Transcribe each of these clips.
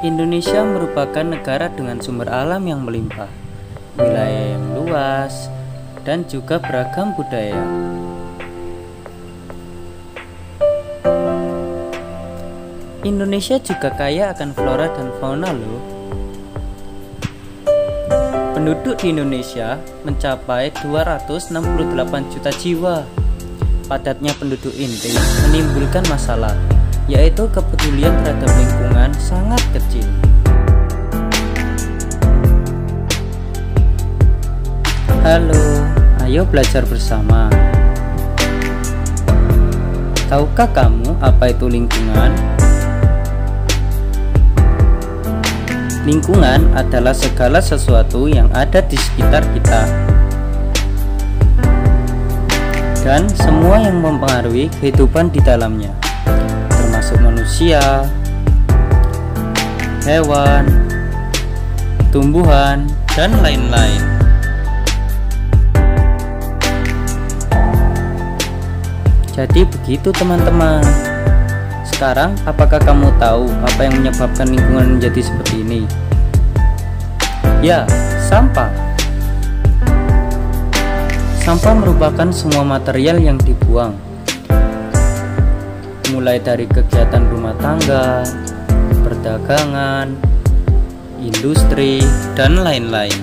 Indonesia merupakan negara dengan sumber alam yang melimpah, wilayah yang luas, dan juga beragam budaya. Indonesia juga kaya akan flora dan fauna loh. Penduduk di Indonesia mencapai 268 juta jiwa. Padatnya penduduk ini menimbulkan masalah, yaitu kepedulian terhadap lingkungan sangat kecil. Halo, ayo belajar bersama. Tahukah kamu apa itu lingkungan? Lingkungan adalah segala sesuatu yang ada di sekitar kita, dan semua yang mempengaruhi kehidupan di dalamnya, termasuk manusia, hewan, tumbuhan, dan lain-lain. Jadi begitu teman-teman. Sekarang apakah kamu tahu apa yang menyebabkan lingkungan menjadi seperti ini? Ya, sampah. Sampah merupakan semua material yang dibuang, mulai dari kegiatan rumah tangga, perdagangan, industri, dan lain-lain.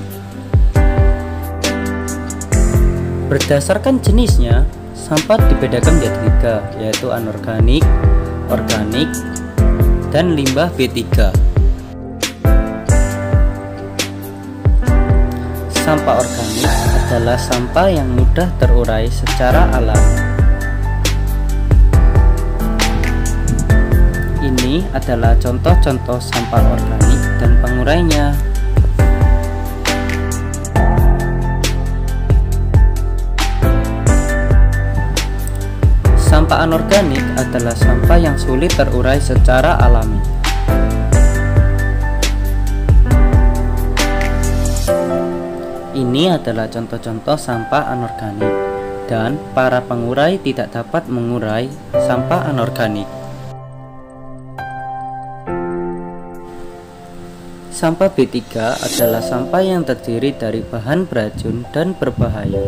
Berdasarkan jenisnya, sampah dibedakan menjadi 3, yaitu anorganik, organik, dan limbah B3. Sampah organik adalah sampah yang mudah terurai secara alami. Ini adalah contoh-contoh sampah organik dan pengurainya. Sampah anorganik adalah sampah yang sulit terurai secara alami. Ini adalah contoh-contoh sampah anorganik, dan para pengurai tidak dapat mengurai sampah anorganik. Sampah B3 adalah sampah yang terdiri dari bahan beracun dan berbahaya.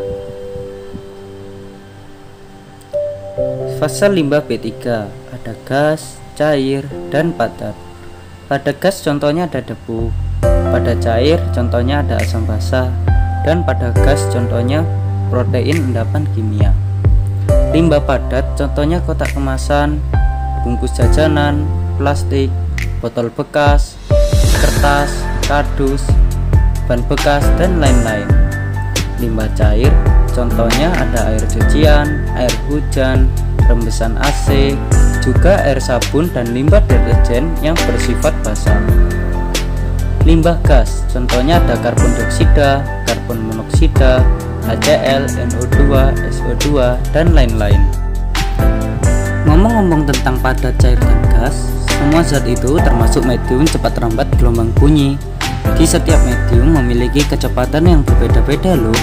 Fase limbah B3 ada gas, cair, dan padat. Pada gas contohnya ada debu, pada cair contohnya ada asam basa, dan pada gas contohnya protein endapan kimia. Limbah padat contohnya kotak kemasan, bungkus jajanan, plastik, botol bekas, kertas, kardus, ban bekas, dan lain-lain. Limbah cair contohnya ada air cucian, air hujan, rembesan AC, juga air sabun, dan limbah deterjen yang bersifat basah. Limbah gas contohnya ada karbon dioksida, karbon monoksida, HCl, NO2, SO2, dan lain-lain. Ngomong-ngomong tentang padat, cair, dan gas, semua zat itu termasuk medium cepat rambat gelombang bunyi. Di setiap medium memiliki kecepatan yang berbeda-beda loh.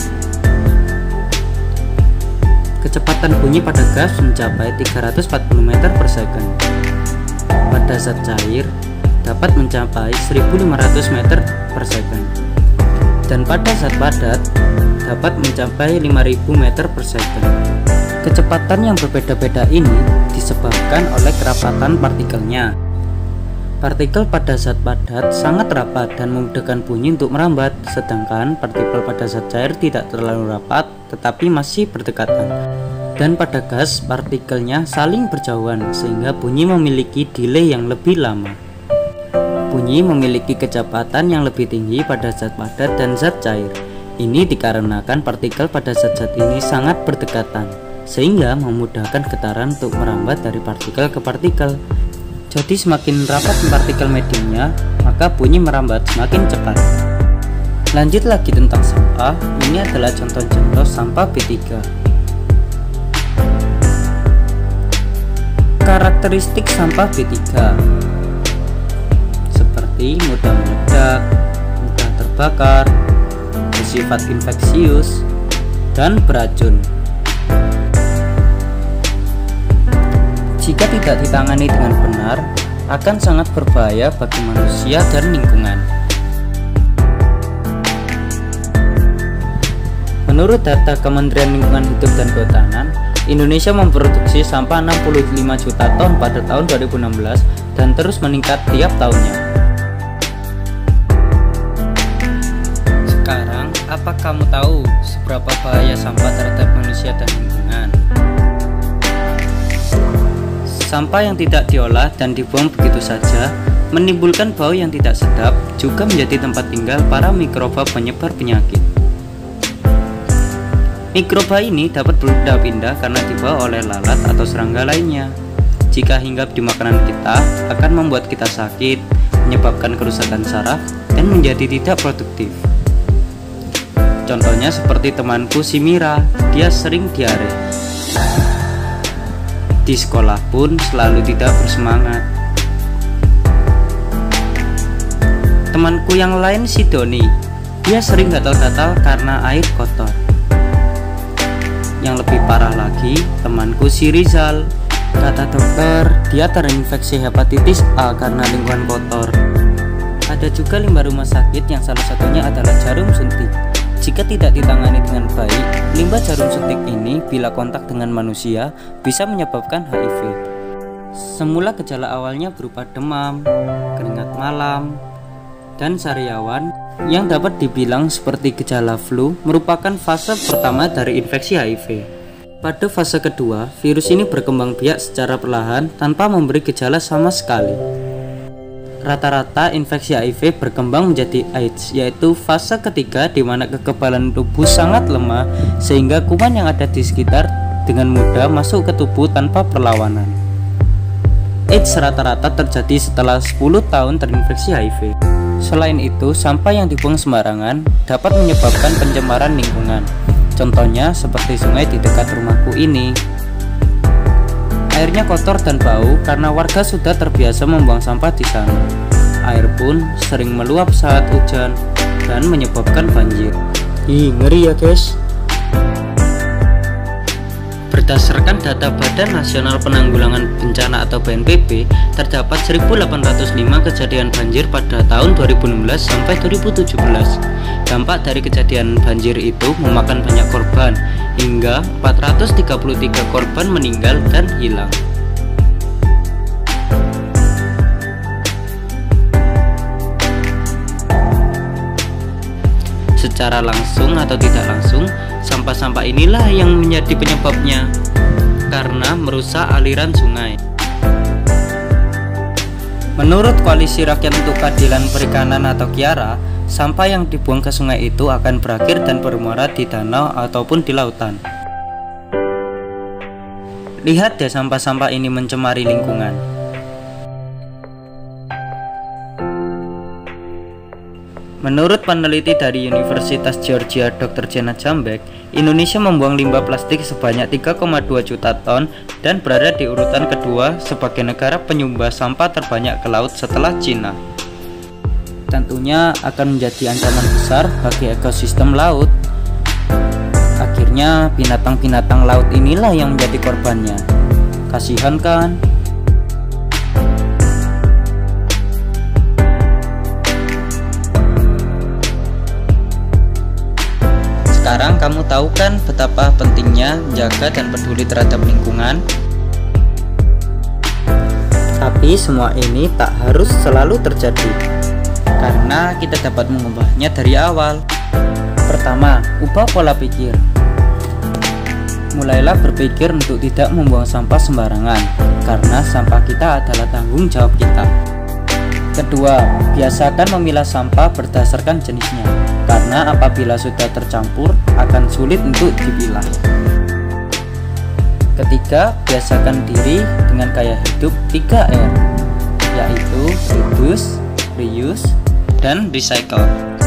Kecepatan bunyi pada gas mencapai 340 meter per second. Pada zat cair dapat mencapai 1500 meter per second. Dan pada zat padat dapat mencapai 5000 meter per second. Kecepatan yang berbeda-beda ini disebabkan oleh kerapatan partikelnya. Partikel pada zat padat sangat rapat dan memudahkan bunyi untuk merambat, sedangkan partikel pada zat cair tidak terlalu rapat tetapi masih berdekatan. Dan pada gas, partikelnya saling berjauhan sehingga bunyi memiliki delay yang lebih lama. Bunyi memiliki kecepatan yang lebih tinggi pada zat padat dan zat cair. Ini dikarenakan partikel pada zat-zat ini sangat berdekatan, sehingga memudahkan getaran untuk merambat dari partikel ke partikel. Jadi semakin rapat partikel mediumnya, maka bunyi merambat semakin cepat. Lanjut lagi tentang sampah, ini adalah contoh-contoh sampah B3. Karakteristik sampah B3 seperti mudah meledak, mudah terbakar, bersifat infeksius, dan beracun. Jika tidak ditangani dengan benar, akan sangat berbahaya bagi manusia dan lingkungan. Menurut data Kementerian Lingkungan Hidup dan Kehutanan, Indonesia memproduksi sampah 65 juta ton pada tahun 2016 dan terus meningkat tiap tahunnya. Sekarang, apa kamu tahu seberapa bahaya sampah terhadap manusia dan lingkungan? Sampah yang tidak diolah dan dibuang begitu saja menimbulkan bau yang tidak sedap, juga menjadi tempat tinggal para mikroba penyebar penyakit. Mikroba ini dapat berpindah-pindah karena dibawa oleh lalat atau serangga lainnya. Jika hinggap di makanan kita, akan membuat kita sakit, menyebabkan kerusakan saraf, dan menjadi tidak produktif. Contohnya seperti temanku si Mira, dia sering diare. Di sekolah pun selalu tidak bersemangat. Temanku yang lain si Doni, dia sering gatal-gatal karena air kotor. Yang lebih parah lagi, temanku si Rizal. Kata dokter, dia terinfeksi hepatitis A karena lingkungan kotor. Ada juga limbah rumah sakit yang salah satunya adalah jarum suntik. Jika tidak ditangani dengan baik, limbah jarum suntik ini bila kontak dengan manusia bisa menyebabkan HIV. Semula gejala awalnya berupa demam, keringat malam, dan sariawan yang dapat dibilang seperti gejala flu, merupakan fase pertama dari infeksi HIV. Pada fase kedua, virus ini berkembang biak secara perlahan tanpa memberi gejala sama sekali. Rata-rata infeksi HIV berkembang menjadi AIDS, yaitu fase ketiga di mana kekebalan tubuh sangat lemah sehingga kuman yang ada di sekitar dengan mudah masuk ke tubuh tanpa perlawanan. AIDS rata-rata terjadi setelah 10 tahun terinfeksi HIV. Selain itu, sampah yang dibuang sembarangan dapat menyebabkan pencemaran lingkungan. Contohnya seperti sungai di dekat rumahku ini. Airnya kotor dan bau karena warga sudah terbiasa membuang sampah di sana. Air pun sering meluap saat hujan dan menyebabkan banjir. Ih, ngeri ya guys. Berdasarkan data Badan Nasional Penanggulangan Bencana atau BNPB, terdapat 1805 kejadian banjir pada tahun 2016 sampai 2017. Dampak dari kejadian banjir itu memakan banyak korban, hingga 433 korban meninggal dan hilang. Secara langsung atau tidak langsung, sampah-sampah inilah yang menjadi penyebabnya, karena merusak aliran sungai. Menurut Koalisi Rakyat untuk Keadilan Perikanan atau KIARA, sampah yang dibuang ke sungai itu akan berakhir dan bermuara di danau ataupun di lautan. Lihat deh sampah-sampah ini mencemari lingkungan. Menurut peneliti dari Universitas Georgia Dr. Janet Jambek, Indonesia membuang limbah plastik sebanyak 3,2 juta ton dan berada di urutan kedua sebagai negara penyumbang sampah terbanyak ke laut setelah Cina. Tentunya akan menjadi ancaman besar bagi ekosistem laut. Akhirnya binatang-binatang laut inilah yang menjadi korbannya. Kasihan kan? Sekarang kamu tahu kan betapa pentingnya menjaga dan peduli terhadap lingkungan? Tapi semua ini tak harus selalu terjadi, karena kita dapat mengubahnya dari awal. Pertama, ubah pola pikir. Mulailah berpikir untuk tidak membuang sampah sembarangan, karena sampah kita adalah tanggung jawab kita. Kedua, biasakan memilah sampah berdasarkan jenisnya, karena apabila sudah tercampur akan sulit untuk dipilah. Ketiga, biasakan diri dengan gaya hidup 3R, yaitu reduce, reuse, dan recycle.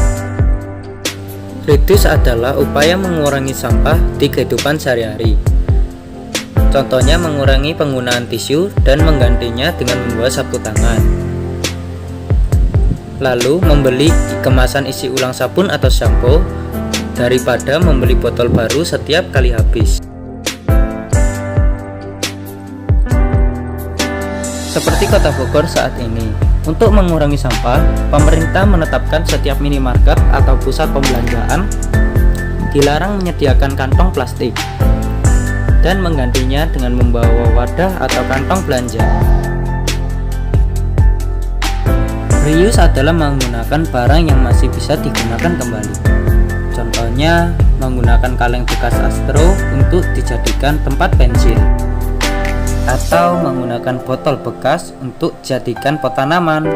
Reduce adalah upaya mengurangi sampah di kehidupan sehari-hari. Contohnya mengurangi penggunaan tisu dan menggantinya dengan membawa sapu tangan. Lalu membeli kemasan isi ulang sabun atau sampo daripada membeli botol baru setiap kali habis. Seperti Kota Bogor saat ini, untuk mengurangi sampah, pemerintah menetapkan setiap minimarket atau pusat pembelanjaan dilarang menyediakan kantong plastik dan menggantinya dengan membawa wadah atau kantong belanja. Reuse adalah menggunakan barang yang masih bisa digunakan kembali. Contohnya, menggunakan kaleng bekas Astro untuk dijadikan tempat bensin, atau menggunakan botol bekas untuk dijadikan pot tanaman.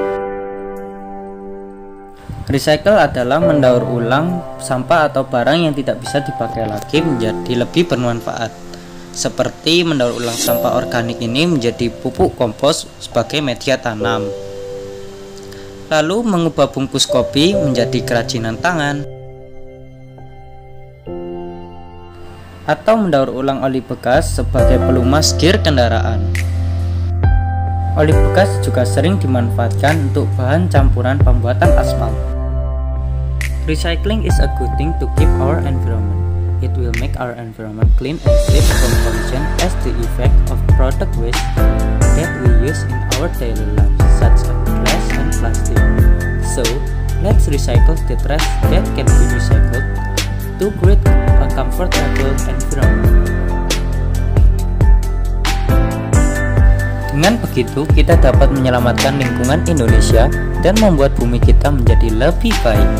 Recycle adalah mendaur ulang sampah atau barang yang tidak bisa dipakai lagi menjadi lebih bermanfaat. Seperti mendaur ulang sampah organik ini menjadi pupuk kompos sebagai media tanam. Lalu mengubah bungkus kopi menjadi kerajinan tangan. Atau mendaur ulang oli bekas sebagai pelumas gear kendaraan. Oli bekas juga sering dimanfaatkan untuk bahan campuran pembuatan aspal. Recycling is a good thing to keep our environment. It will make our environment clean and safe from pollution as the effect of product waste that we use in our daily lives, such as glass and plastic. So, let's recycle the trash that can be recycled to create a comfortable environment. Dengan begitu, kita dapat menyelamatkan lingkungan Indonesia dan membuat bumi kita menjadi lebih baik.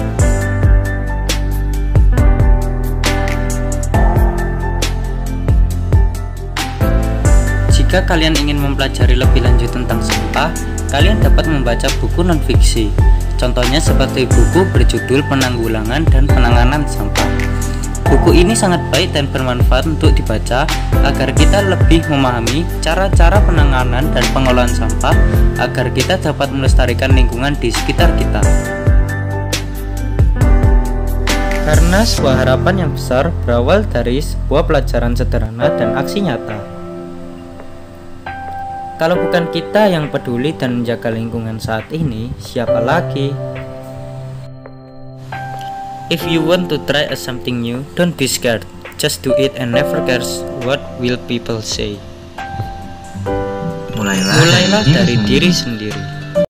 Jika kalian ingin mempelajari lebih lanjut tentang sampah, kalian dapat membaca buku non-fiksi. Contohnya seperti buku berjudul Penanggulangan dan Penanganan Sampah. Buku ini sangat baik dan bermanfaat untuk dibaca agar kita lebih memahami cara-cara penanganan dan pengolahan sampah agar kita dapat melestarikan lingkungan di sekitar kita. Karena sebuah harapan yang besar berawal dari sebuah pelajaran sederhana dan aksi nyata. Kalau bukan kita yang peduli dan menjaga lingkungan saat ini, siapa lagi? If you want to try something new, don't be scared. Just do it and never care what will people say. Mulailah dari diri sendiri.